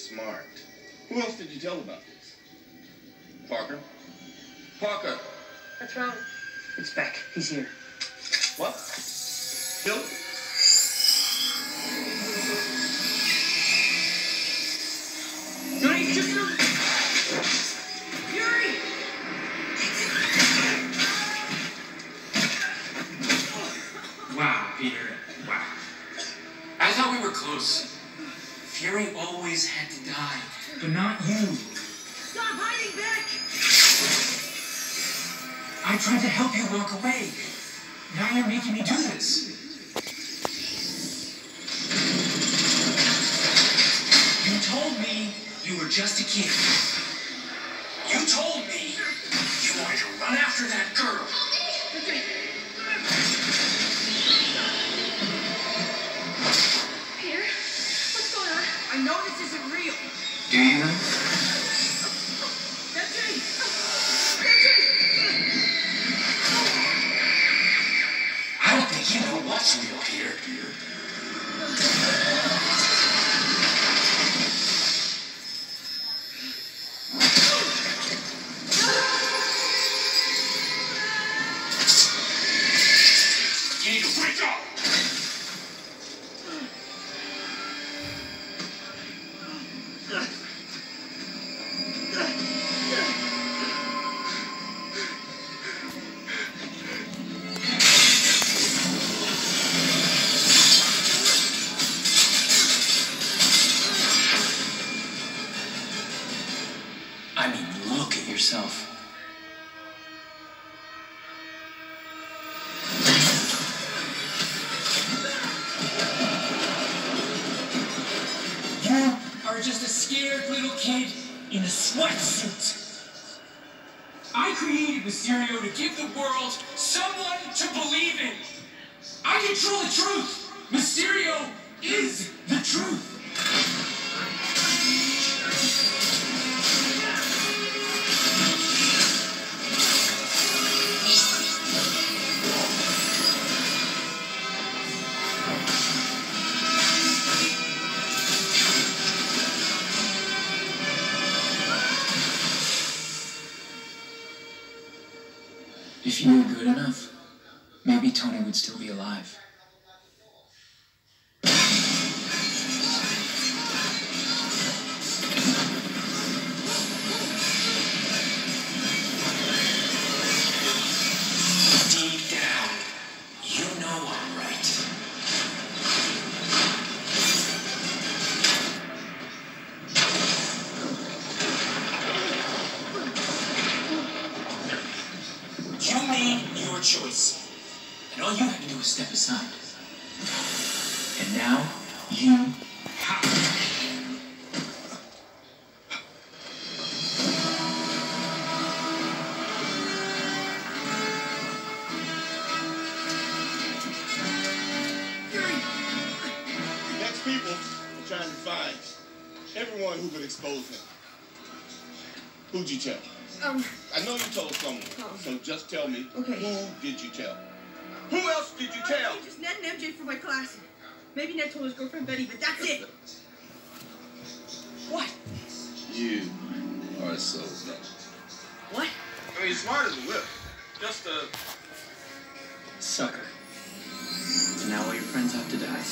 smart. Who else did you tell about this? Parker? Parker! What's wrong? It's Beck. He's here. What? Bill? Yuri, just look! Yuri! Wow, Peter. Wow. I thought we were close. Fury always had to die, but not you. Stop hiding, Beck! I tried to help you walk away. Now you're making me do this. You told me you were just a kid. You told me you wanted to run after that girl. Peter, what's going on? I know this isn't real. Do you know? That's it! I don't think you know what's real, Peter. You need to wake up! I mean, look at yourself. You are just a scared little kid in a sweatsuit. I created Mysterio to give the world someone to believe in. I control the truth. Mysterio is the truth. If you were good enough, maybe Tony would still be alive. Deep down, you know I'm right. You made your choice, and all you had to do was step aside. And now, you have. Next people are trying to find everyone who could expose him. Who'd you tell? I know you told someone, so just tell me, Okay. who did you tell? Who else did you tell? Just Ned and MJ for my class. Maybe Ned told his girlfriend Betty, but that's it. What? You are so dumb. What? I mean, you're smart as a whip. Just a... Sucker. And now all your friends have to die.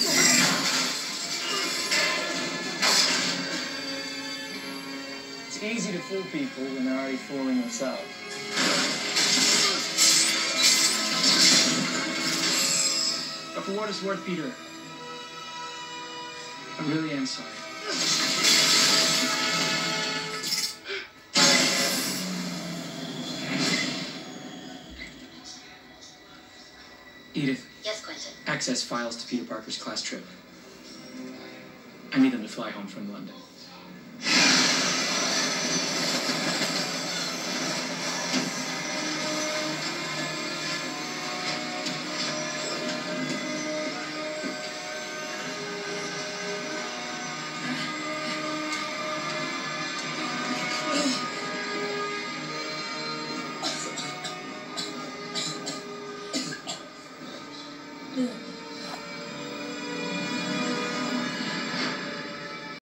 It's easy to fool people when they're already fooling themselves. But for what it's worth, Peter, I really am sorry. Edith. Yes, Quentin. Access files to Peter Parker's class trip. I need them to fly home from London.